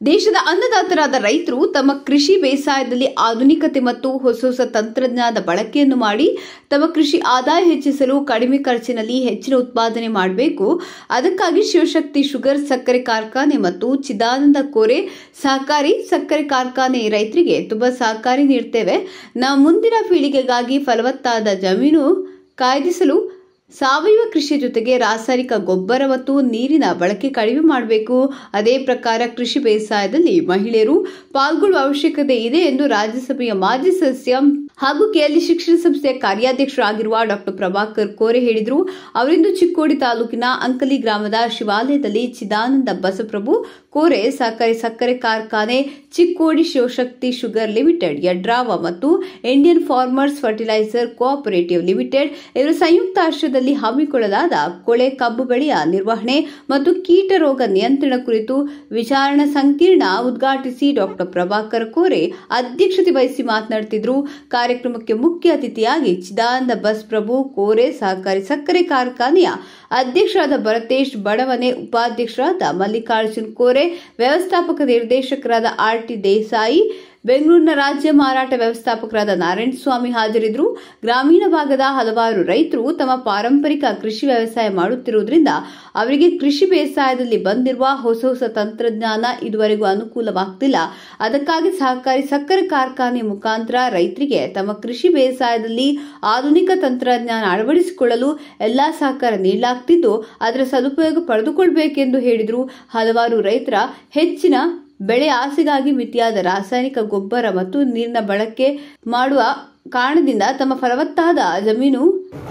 ದೇಶದ ಅನ್ನದಾತರಾದ ರೈತರು ತಮ್ಮ ಕೃಷಿ ಬೇಸಾಯದಲ್ಲಿ ಆಧುನಿಕತೆ ಮತ್ತು ಹೊಸ ತಂತ್ರಜ್ಞಾನದ ಬಳಕೆಯನ್ನು ಮಾಡಿ ತಮ್ಮ ಕೃಷಿ ಆದಾಯ ಹೆಚ್ಚಿಸಲು ಕಡಿಮೆ ಖರ್ಚಿನಲ್ಲಿ ಹೆಚ್ಚಿನ ಉತ್ಪಾದನೆ ಮಾಡಬೇಕು. ಅದಕ್ಕಾಗಿ ಶಿವಶಕ್ತಿ ಶುಗರ್ ಸಕ್ಕರೆ ಕಾರ್ಖಾನೆ ಮತ್ತು ಚಿದಾನಂದ ಕೋರೆ ಸಹಕಾರಿ ಸಕ್ಕರೆ ಕಾರ್ಖಾನೆ ರೈತರಿಗೆ ತುಂಬಾ ಸಹಕಾರಿ ನೀಡುತ್ತೇವೆ. ನಾವು ಮುಂದಿನ ಪೀಳಿಗೆಗಾಗಿ ಫಲವತ್ತಾದ ಜಮೀನು ಕಾಯ್ದಿರಿಸಲು ಸಾವಯವ ಕೃಷಿ ಜೊತೆಗೆ ರಾಸಾಯನಿಕ ಗೊಬ್ಬರ ಮತ್ತು ನೀರಿನ ಬಳಕೆ ಕಡಿಮೆ ಮಾಡಬೇಕು. ಅದೇ ಪ್ರಕಾರ ಕೃಷಿ ಬೇಸಾಯದಲ್ಲಿ ಮಹಿಳೆಯರು ಪಾಲ್ಗೊಳ್ಳುವ ಅವಶ್ಯಕತೆ ಇದೆ ಎಂದು ರಾಜ್ಯಸಭೆಯ ಮಾಜಿ ಸದಸ್ಯ ಹಾಗೂ ಕೆಎಲ್ಇ ಶಿಕ್ಷಣ ಸಂಸ್ಥೆಯ ಕಾರ್ಯಾಧ್ಯಕ್ಷರಾಗಿರುವ ಡಾಕ್ಟರ್ ಪ್ರಭಾಕರ್ ಕೋರೆ ಹೇಳಿದರು. ಅವರಿಂದು ಚಿಕ್ಕೋಡಿ ತಾಲೂಕಿನ ಅಂಕಲಿ ಗ್ರಾಮದ ಶಿವಾಲಯದಲ್ಲಿ ಚಿದಾನಂದ ಬಸಪ್ರಭು ಕೋರೆ ಸಹಕಾರಿ ಸಕ್ಕರೆ ಕಾರ್ಖಾನೆ, ಚಿಕ್ಕೋಡಿ ಶಿವಶಕ್ತಿ ಶುಗರ್ ಲಿಮಿಟೆಡ್, ಯಡ್ರಾವ ಮತ್ತು Indian farmers fertiliser cooperative limited ಇವರ ಸಂಯುಕ್ತ ಆಶ್ರಯದಲ್ಲಿ ಹಮ್ಮಿಕೊಳ್ಳಲಾದ ಕೊಳೆ ಕಬ್ಬು ಬೆಳೆಯ ನಿರ್ವಹಣೆ ಮತ್ತು ಕೀಟ ರೋಗ ನಿಯಂತ್ರಣ ಕುರಿತು ವಿಚಾರಣಾ ಸಂಕಿರಣ ಉದ್ಘಾಟಿಸಿ ಡಾಕ್ಟರ್ ಪ್ರಭಾಕರ್ ಕೋರೆ ಅಧ್ಯಕ್ಷತೆ ವಹಿಸಿ ಮಾತನಾಡುತ್ತಿದ್ದರು. ಕಾರ್ಯಕ್ರಮಕ್ಕೆ ಮುಖ್ಯ ಅತಿಥಿಯಾಗಿ ಚಿದಾನಂದ ಬಸಪ್ರಭು ಕೋರೆ ಸಹಕಾರಿ ಸಕ್ಕರೆ ಕಾರ್ಖಾನೆಯ ಅಧ್ಯಕ್ಷರಾದ ಭರತೇಶ್ ಬಡವನೆ, ಉಪಾಧ್ಯಕ್ಷರಾದ ಮಲ್ಲಿಕಾರ್ಜುನ್ ಕೋರೆ, ವ್ಯವಸ್ಥಾಪಕ ನಿರ್ದೇಶಕರಾದ ಆರ್ಟಿ ದೇಸಾಯಿ, ಬೆಂಗಳೂರಿನ ರಾಜ್ಯ ಮಾರಾಟ ವ್ಯವಸ್ಥಾಪಕರಾದ ನಾರಾಯಣ ಸ್ವಾಮಿ ಹಾಜರಿದ್ದರು. ಗ್ರಾಮೀಣ ಭಾಗದ ಹಲವಾರು ರೈತರು ತಮ್ಮ ಪಾರಂಪರಿಕ ಕೃಷಿ ವ್ಯವಸಾಯ ಮಾಡುತ್ತಿರುವುದರಿಂದ ಅವರಿಗೆ ಕೃಷಿ ಬೇಸಾಯದಲ್ಲಿ ಬಂದಿರುವ ಹೊಸ ತಂತ್ರಜ್ಞಾನ ಇದುವರೆಗೂ ಅನುಕೂಲವಾಗುತ್ತಿಲ್ಲ. ಅದಕ್ಕಾಗಿ ಸಹಕಾರಿ ಸಕ್ಕರೆ ಕಾರ್ಖಾನೆ ಮುಖಾಂತರ ರೈತರಿಗೆ ತಮ್ಮ ಕೃಷಿ ಬೇಸಾಯದಲ್ಲಿ ಆಧುನಿಕ ತಂತ್ರಜ್ಞಾನ ಅಳವಡಿಸಿಕೊಳ್ಳಲು ಎಲ್ಲಾ ಸಹಕಾರ ನೀಡಲಾಗುತ್ತಿದ್ದು ಅದರ ಸದುಪಯೋಗ ಪಡೆದುಕೊಳ್ಳಬೇಕೆಂದು ಹೇಳಿದರು. ಹಲವಾರು ರೈತರ ಹೆಚ್ಚಿನ ಬೆಳೆ ಆಸೆಗಾಗಿ ಮಿತಿಯಾದ ರಾಸಾಯನಿಕ ಗೊಬ್ಬರ ಮತ್ತು ನೀರಿನ ಬಳಕೆ ಮಾಡುವ ಕಾರಣದಿಂದ ತಮ್ಮ ಫಲವತ್ತಾದ ಜಮೀನು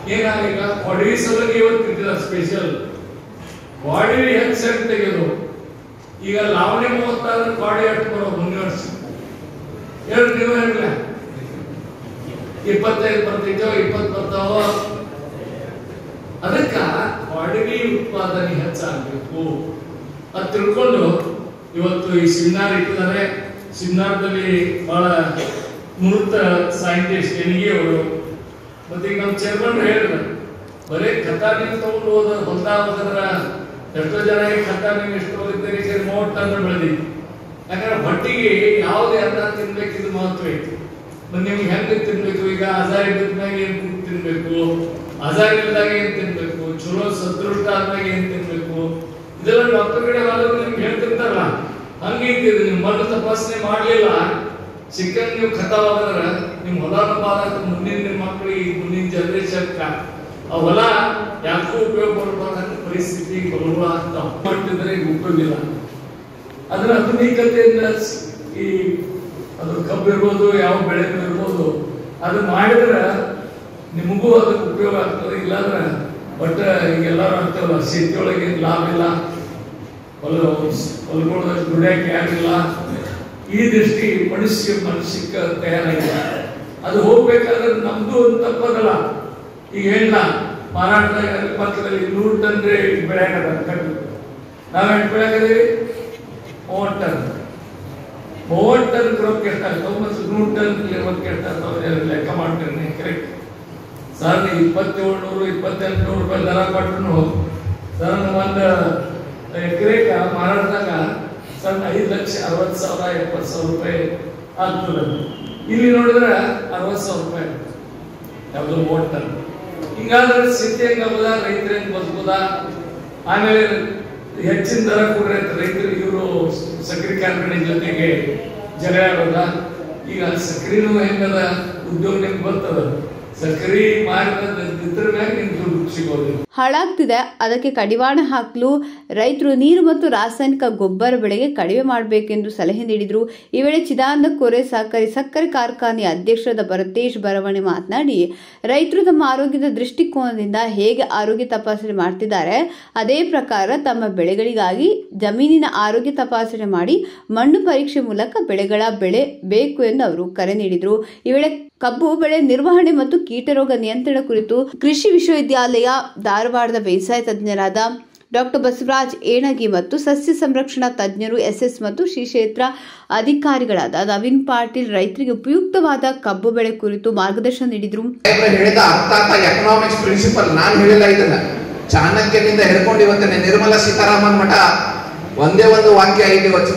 ಈಗ ಲಾವಣಿ 36 ಕಾಡಿ ಬರೋ ಮುಂದಿನ ವರ್ಷ 25 ಬರ್ತಿದ್ದೋ 20 ಬರ್ತಾವ. ಅದಕ್ಕ ಅಡವಿ ಉತ್ಪಾದನೆ ಹೆಚ್ಚಾಗಬೇಕು ಅದು ತಿಳ್ಕೊಂಡು ಇವತ್ತು ಈ ಸಿಮ್ನಾರ್ ಇಟ್ಟಿದ್ದಾರೆ. ಸಿಮ್ನಾರ್ದಲ್ಲಿ ಬಹಳ ನುರಿತ ಸೈಂಟಿಸ್ಟ್ ಎನ್ಗಿ ಅವರು ಮತ್ತೆ ಈಗ ನಮ್ಮ ಚೇರ್ಮನ್ ಹೇಳಿದ್ರು ಬರೀ ಖತಾರಿನ ತಗೊಂಡು ಹೊಲ್ದಾದ್ರ ಎಷ್ಟೋ ಜನ ಖತಾರಿನ ಎಷ್ಟು ಹೋಗಿದ್ದಾರೆ 30 ಟನ್ ಬೆಳೆದಿತ್ತು. ಯಾಕಂದ್ರೆ ಹೊಟ್ಟಿಗೆ ಯಾವುದೇ ಅನ್ನ ತಿನ್ಬೇಕಿದು ಮಹತ್ವ ಐತಿ. ಮತ್ತೆ ನಿಮ್ಗೆ ಹೆಂಗೆ ತಿನ್ಬೇಕು, ಈಗ ಆಜಾರ್ ಇದ್ದಾಗ ಏನ್ ತಿನ್ಬೇಕು, ಆಜಾರ್ ಇಲ್ದಾಗ ಏನ್ ತಿನ್ಬೇಕು, ಚಲೋ ಸದೃಷ್ಟ ಆದ್ದಾಗ ಏನ್ ತಿನ್ಬೇಕು, ಇದೆಲ್ಲ ಡಾಕ್ಟರ್ ಕಡೆ ಹೋದ್ರೆ ನಿಮ್ಗೆ ಹೇಳ್ತಿರ್ತಾರಲ್ಲ. ಹಂಗಿಂತಿದೆ ನೀವು ಮಣ್ಣು ತಪಾಸಣೆ ಮಾಡ್ಲಿಲ್ಲ ಸಿಕ್ಕಂಗ್ ನೀವು ಖತಾವಾದ್ರ ನಿಮ್ ಹೊಲನ ಬಾರ ಮುಂದಿನ ನಿಮ್ಮ ಮಕ್ಕಳಿಗೆ ಮುಂದಿನ ಜನರೇಷನ್ ಆ ಹೊಲ ಯಾಕೂ ಉಪಯೋಗ ಮಾಡಬಾರ್ದು ಪರಿಸ್ಥಿತಿ ಬರುವ ಮಾಡ್ತಿದ್ರೆ ಉಪಯೋಗ ಇಲ್ಲ. ಅದರ ಆಧುನಿಕತೆಯಿಂದ ಈ ಅದು ಕಬ್ಬು ಇರ್ಬೋದು, ಯಾವ ಬೆಳೆ ಇರ್ಬೋದು, ಅದು ಮಾಡಿದ್ರೆ ನಿಮಗೂ ಅದಕ್ಕೆ ಉಪಯೋಗ ಆಗ್ತದೆ. ಇಲ್ಲಾಂದ್ರೆ ಬಟ್ ಈಗೆಲ್ಲರೂ ಆಗ್ತಾವಲ್ಲ ಶೇತಿಯೊಳಗೆ ಲಾಭ ಇಲ್ಲ, ಹೊಲಗೊಳದಲ್ಲಿ ದುಡಿಯಕ್ಕೆ ಯಾರಿಲ್ಲ. ಈ ದೃಷ್ಟಿ ಮನುಷ್ಯಕ್ಕೆ ತಯಾರಾಗಿಲ್ಲ. ಅದು ಹೋಗ್ಬೇಕಾದ್ರೆ ನಮ್ದು ಒಂದು ತಪ್ಪದಲ್ಲ. ಈಗ ಹೇಳ ಮಾರಾಟದಾಗ ಪಕ್ಕದಲ್ಲಿ 100 ಟನ್ ಬೆಳೆಯಾಗದ ಕಟ್ಟು ನಾವೆಷ್ಟು ಬೆಳೆಯಾಗದೀವಿ 30 ಟನ್. 30 ಟನ್ ಕ್ರಾಪ್ ಎಷ್ಟಾಗ್ತಾವ ಮತ್ತು 100 ಟನ್ ಲೆವೆಲ್ಗೆ ಎಷ್ಟಾಗ್ತಾವ ಲೆಕ್ಕ ಮಾಡ್ತೀನಿ ಕರೆಕ್ಟ್. ಸರ್ 2700 2800 ರೂಪಾಯಿ ದರ ಕೊಟ್ಟರು ಸರ್ ಒಂದು ಎಕರೆಗ ಮಾರಾಟದಾಗ ಸಣ್ಣ 5,60,000 70,000 ರೂಪಾಯಿ ಆಗ್ತದೆ. ಇಲ್ಲಿ ನೋಡಿದ್ರೆ 60,000 ರೂಪಾಯಿ ಯಾವ್ದು 30 ಟನ್. ಹಿಂಗಾದ್ರೆ ಸ್ಥಿತಿ ಹೆಂಗದ, ರೈತರು ಹೆಂಗ್ ಬದುಕುದ, ಆಮೇಲೆ ಹೆಚ್ಚಿನ ದರ ಕೊಡ್ರೆ ರೈತರು ಇವರು ಸಕ್ಕರೆ ಕಾರ್ಖಾನೆ ಜೊತೆಗೆ ಜಗಳ ಆಗೋದ. ಈಗ ಸಕ್ಕರೆನೂ ಹೆಂಗದ ಉದ್ಯೋಗ ನಿಮ್ಗೆ ಬರ್ತದ, ಸಕ್ಕರೆ ಮಾರಿದ ಮ್ಯಾಗ ನಿಮ್ಗೆ ದುಡ್ಡು ಸಿಗೋದು ಹಾಳಾಗ್ತಿದೆ. ಅದಕ್ಕೆ ಕಡಿವಾಣ ಹಾಕಲು ರೈತರು ನೀರು ಮತ್ತು ರಾಸಾಯನಿಕ ಗೊಬ್ಬರ ಬೆಳೆಗೆ ಕಡಿಮೆ ಮಾಡಬೇಕೆಂದು ಸಲಹೆ ನೀಡಿದರು. ಈ ವೇಳೆ ಚಿದಾನಂದ ಕೋರೆ ಸಹಕಾರಿ ಸಕ್ಕರೆ ಕಾರ್ಖಾನೆಯ ಅಧ್ಯಕ್ಷರಾದ ಭರತೇಶ್ ಬಡವನೆ ಮಾತನಾಡಿ, ರೈತರು ತಮ್ಮ ಆರೋಗ್ಯದ ದೃಷ್ಟಿಕೋನದಿಂದ ಹೇಗೆ ಆರೋಗ್ಯ ತಪಾಸಣೆ ಮಾಡ್ತಿದ್ದಾರೆ ಅದೇ ಪ್ರಕಾರ ತಮ್ಮ ಬೆಳೆಗಳಿಗಾಗಿ ಜಮೀನಿನ ಆರೋಗ್ಯ ತಪಾಸಣೆ ಮಾಡಿ ಮಣ್ಣು ಪರೀಕ್ಷೆ ಮೂಲಕ ಬೆಳೆಗಳ ಬೆಳೆ ಬೇಕು ಎಂದು ಅವರು ಕರೆ ನೀಡಿದರು. ಈ ವೇಳೆ ಕಬ್ಬು ಬೆಳೆ ನಿರ್ವಹಣೆ ಮತ್ತು ಕೀಟರೋಗ ನಿಯಂತ್ರಣ ಕುರಿತು ಕೃಷಿ ವಿಶ್ವವಿದ್ಯಾಲಯ ಧಾರವಾಡದ ಬೇಸಾಯ ತಜ್ಞರಾದ ಡಾಕ್ಟರ್ ಬಸವರಾಜ್ ಏಣಗಿ ಮತ್ತು ಸಸ್ಯ ಸಂರಕ್ಷಣಾ ತಜ್ಞರು ಎಸ್ಎಸ್ ಮತ್ತು ಶ್ರೀ ಕ್ಷೇತ್ರ ಅಧಿಕಾರಿಗಳಾದ ನವೀನ್ ಪಾಟೀಲ್ ರೈತರಿಗೆ ಉಪಯುಕ್ತವಾದ ಕಬ್ಬು ಬೆಳೆ ಕುರಿತು ಮಾರ್ಗದರ್ಶನ ನೀಡಿದರು. ಎಕನಾಮಿಕ್ಸ್ ಪ್ರಿನ್ಸಿಪಲ್ ನಾನು ಹೇಳಿಲ್ಲ, ಇದನ್ನ ಚಾಣಕ್ಯನಿಂದ ಹಿಡ್ಕೊಂಡು ಇವತ್ತಿನ ನಿರ್ಮಲಾ ಸೀತಾರಾಮನ್ ಮಠ ಒಂದೇ ಒಂದು ವಾಕ್ಯ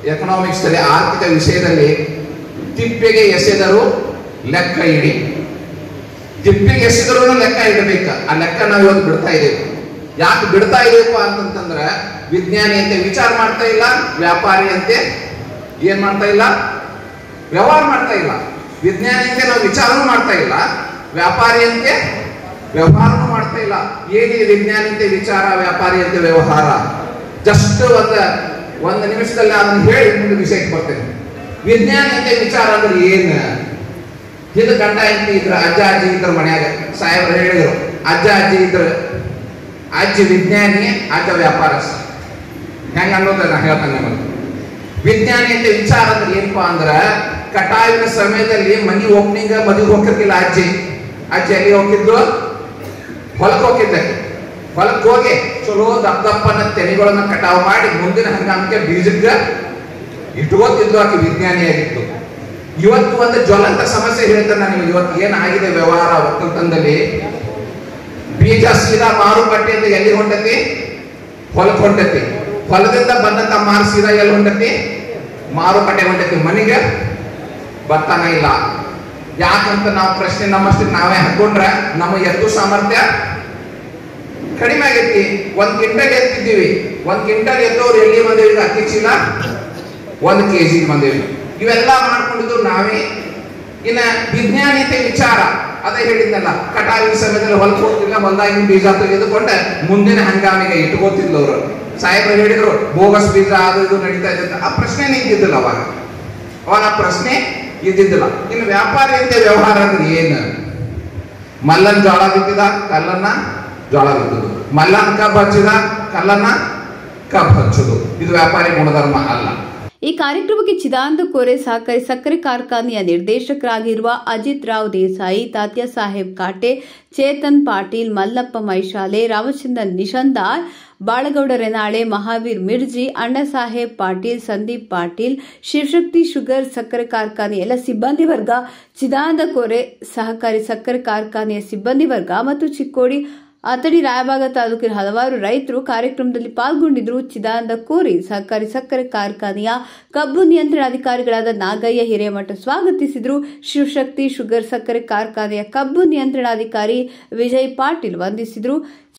ಎಕನಾಮಿಕ್ಸ್ ನಲ್ಲಿ ಆರ್ಥಿಕ ವಿಷಯದಲ್ಲಿ ತಿಪ್ಪೆಗೆ ಎಸೆದರು ಲೆಕ್ಕ ಇಡಿ. ತಿಪ್ಪಿಗೆ ಎಸೆದ್ರು ಲೆಕ್ಕ ಇಡಬೇಕು. ಆ ಲೆಕ್ಕ ನಾವು ಇವತ್ತು ಬಿಡ್ತಾ ಇದ್ದೇವೆ. ಯಾಕೆ ಬಿಡ್ತಾ ಇದೇವಪ್ಪ ಅಂತಂದ್ರೆ ವಿಜ್ಞಾನಿ ಅಂತೆ ವಿಚಾರ ಮಾಡ್ತಾ ಇಲ್ಲ, ವ್ಯಾಪಾರಿ ಅಂತೆ ಏನ್ ಮಾಡ್ತಾ ಇಲ್ಲ, ವ್ಯವಹಾರ ಮಾಡ್ತಾ ಇಲ್ಲ. ವಿಜ್ಞಾನಿ ಅಂತೆ ನಾವು ವಿಚಾರನೂ ಮಾಡ್ತಾ ಇಲ್ಲ, ವ್ಯಾಪಾರಿ ಅಂತೆ ವ್ಯವಹಾರನೂ ಮಾಡ್ತಾ ಇಲ್ಲ. ಏನಿದೆ ವಿಜ್ಞಾನಿ ಅಂತೆ ವಿಚಾರ, ವ್ಯಾಪಾರಿ ಅಂತೆ ವ್ಯವಹಾರ? ಜಸ್ಟ್ ಒಂದು ನಿಮಿಷದಲ್ಲಿ ಅದನ್ನು ಹೇಳಿ ಮುಂದೆ ವಿಷಯಕ್ಕೆ ಬರ್ತೇನೆ. ವಿಜ್ಞಾನಿ ಅಂತೆ ವಿಚಾರ ಅಂದ್ರೆ ಏನ್? ಇದು ಗಂಡ ಹೆಂಡತಿ ಇದ್ರ, ಅಜ್ಜ ಅಜ್ಜಿ ಇದ್ರ ಮನ್ಯಾಗ, ಸಾಹೇಬ್ರು ಹೇಳಿದ್ರು ಅಜ್ಜ ಅಜ್ಜಿ ಇದ್ರ, ಅಜ್ಜಿ ವಿಜ್ಞಾನಿ, ಅಜ್ಜ ವ್ಯಾಪಾರಸ್ಥ. ಹೆಂಗ ಅನ್ನೋದ ನಾ ಹೇಳ್ತಾನೆ ನಿಮಗೆ. ವಿಜ್ಞಾನಿ ಅಂತ ವಿಚಾರ ಅಂದ್ರೆ ಏನಪ್ಪಾ ಅಂದ್ರ, ಕಟಾವಿನ ಸಮಯದಲ್ಲಿ ಮನಿ ಓಪನಿಂಗ್ ಮದುವೆ ಹೋಗಿರ್ತಿಲ್ಲ ಅಜ್ಜಿ. ಅಜ್ಜಿ ಎಲ್ಲಿ ಹೋಗಿದ್ರು? ಹೊಲಕ್ಕೆ ಹೋಗಿದ್ದ. ಹೊಲಕ್ಕೆ ಹೋಗಿ ಚಲೋ ದಪ್ಪನ ತೆನೆಗಳನ್ನ ಕಟಾವು ಮಾಡಿ ಮುಂದಿನ ಹಂಗಾಮಕ್ಕೆ ಬೀಜಕ್ಕೆ ಇಟ್ಕೋತಿದ್ಲು. ಆಕೆ ವಿಜ್ಞಾನಿಯಾಗಿತ್ತು. ಇವತ್ತು ಒಂದು ಜ್ವಲಂತ ಸಮಸ್ಯೆ ಹೇಳ್ತಾನೆ ನಾನು. ಇವತ್ತು ಏನಾಗಿದೆ ವ್ಯವಹಾರ ಒಕ್ಕಲ್ತನದಲ್ಲಿ, ಬೀಜ ಸೀದಾ ಮಾರುಕಟ್ಟೆಯಿಂದ ಎಲ್ಲಿ ಹೊಂಟತಿ? ಹೊಲಕ್ಕೆ ಹೊಂಟತಿ. ಹೊಲದಿಂದ ಬಂದಂತ ಮಾರು ಸೀದಾ ಎಲ್ಲಿ ಹೊಂಟತಿ? ಮಾರುಕಟ್ಟೆ ಹೊಂಟತಿ. ಮನೆಗೆ ಬರ್ತಾನ ಇಲ್ಲ. ಯಾಕಂತ ನಾವು ಪ್ರಶ್ನೆ ನಮ್ಮಷ್ಟಕ್ಕೆ ನಾವೇ ಹಾಕೊಂಡ್ರೆ ನಮ್ಮ ಎತ್ತು ಸಾಮರ್ಥ್ಯ ಕಡಿಮೆ ಆಗೈತಿ. 1 ಕ್ವಿಂಟಲ್ ಎತ್ತಿದ್ದೀವಿ. 1 ಕ್ವಿಂಟಲ್ ಎತ್ತವ್ರು ಎಲ್ಲಿ ಬಂದೇವಿ? ಅಕ್ಕಿ ಚೀಲ 1 kg ಬಂದೇವಿ. ಇವೆಲ್ಲ ಮಾಡ್ಕೊಂಡಿದ್ದು ನಾವೇ. ಇನ್ನ ವಿಜ್ಞಾನಿತೆ ವಿಚಾರ ಅದೇ ಹೇಳಿದ್ನಲ್ಲ, ಕಟಾವಿನ ಸಮಯದಲ್ಲಿ ಹೊಲಕ್ಕೆ ಹೋಗ್ತಿಲ್ಲ, ಹೊಲದಾಗಿನ ಬೀಜ ತೆಗೆದುಕೊಂಡ ಮುಂದಿನ ಹಂಗಾಮಿಗೆ ಇಟ್ಕೋತಿದ್ಲು ಅವರು. ಸಾಹೇಬ್ರು ಹೇಳಿದ್ರು ಬೋಗಸ್ ಬೀಜ ಅದು ಇದು ನಡೀತಾ ಇದೆ ಅಂತ. ಆ ಪ್ರಶ್ನೆನೇ ಇದ್ದಿದ್ದಿಲ್ಲ ಅವಾಗ ಆ ಪ್ರಶ್ನೆ ಇದ್ದಿದ್ದಿಲ್ಲ. ಇನ್ನು ವ್ಯಾಪಾರಿ ಅಂತ ವ್ಯವಹಾರ ಅಂದ್ರೆ ಏನು? ಮಲ್ಲನ್ ಜೋಳ ಬಿತ್ತಿದ, ಕಲ್ಲನ್ನ ಜೋಳ ಬಿತ್ತುದು. ಮಲ್ಲನ್ ಕಬ್ಬು ಹಚ್ಚಿದ, ಕಲ್ಲನ್ನ ಕಬ್ಬು ಹಚ್ಚುದು. ಇದು ವ್ಯಾಪಾರಿ ಗುಣಧರ್ಮ ಅಲ್ಲ. ಈ ಕಾರ್ಯಕ್ರಮಕ್ಕೆ ಚಿದಾನಂದ ಕೋರೆ ಸಹಕಾರಿ ಸಕ್ಕರೆ ಕಾರ್ಖಾನೆಯ ನಿರ್ದೇಶಕರಾಗಿರುವ ಅಜಿತ್ ರಾವ್ ದೇಸಾಯಿ, ತಾತ್ಯ ಸಾಹೇಬ್ ಕಾಟೆ, ಚೇತನ್ ಪಾಟೀಲ್, ಮಲ್ಲಪ್ಪ ಮೈಶಾಲೆ, ರಾಮಚಂದ್ರನ್ ನಿಶಂದಾರ್, ಬಾಳಗೌಡ ರೆನಾಳೆ, ಮಹಾವೀರ್ ಮಿರ್ಜಿ, ಅಣ್ಣ ಸಾಹೇಬ್ ಪಾಟೀಲ್, ಸಂದೀಪ್ ಪಾಟೀಲ್, ಶಿವಶಕ್ತಿ ಶುಗರ್ ಸಕ್ಕರೆ ಕಾರ್ಖಾನೆ ಎಲ್ಲ ಸಿಬ್ಬಂದಿ ವರ್ಗ, ಚಿದಾನಂದ ಕೋರೆ ಸಹಕಾರಿ ಸಕ್ಕರೆ ಕಾರ್ಖಾನೆಯ ಸಿಬ್ಬಂದಿ ವರ್ಗ ಮತ್ತು ಚಿಕ್ಕೋಡಿ ಅಥಣಿ ರಾಯಬಾಗ ತಾಲೂಕಿನ ಹಲವಾರು ರೈತರು ಕಾರ್ಯಕ್ರಮದಲ್ಲಿ ಪಾಲ್ಗೊಂಡಿದ್ದರು. ಚಿದಾನಂದ ಕೋರೆ ಸಹಕಾರಿ ಸಕ್ಕರೆ ಕಾರ್ಖಾನೆಯ ಕಬ್ಬು ನಿಯಂತ್ರಣಾಧಿಕಾರಿಗಳಾದ ನಾಗಯ್ಯ ಹಿರೇಮಠ ಸ್ವಾಗತಿಸಿದರು. ಶಿವಶಕ್ತಿ ಶುಗರ್ ಸಕ್ಕರೆ ಕಾರ್ಖಾನೆಯ ಕಬ್ಬು ನಿಯಂತ್ರಣಾಧಿಕಾರಿ ವಿಜಯ್ ಪಾಟೀಲ್ ವಂದಿಸಿದರು.